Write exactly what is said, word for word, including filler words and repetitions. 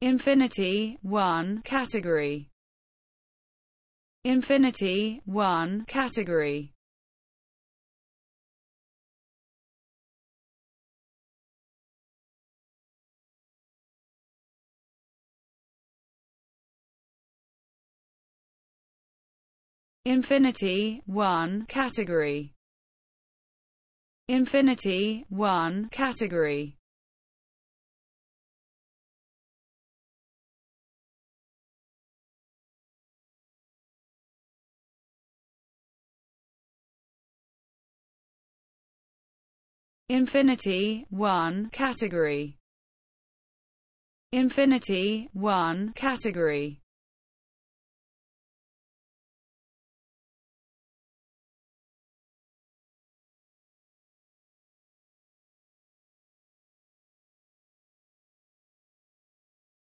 Infinity, one, category. Infinity, one, category. Infinity, one, category. Infinity, one, category. Infinity, one, category. Infinity, one, category.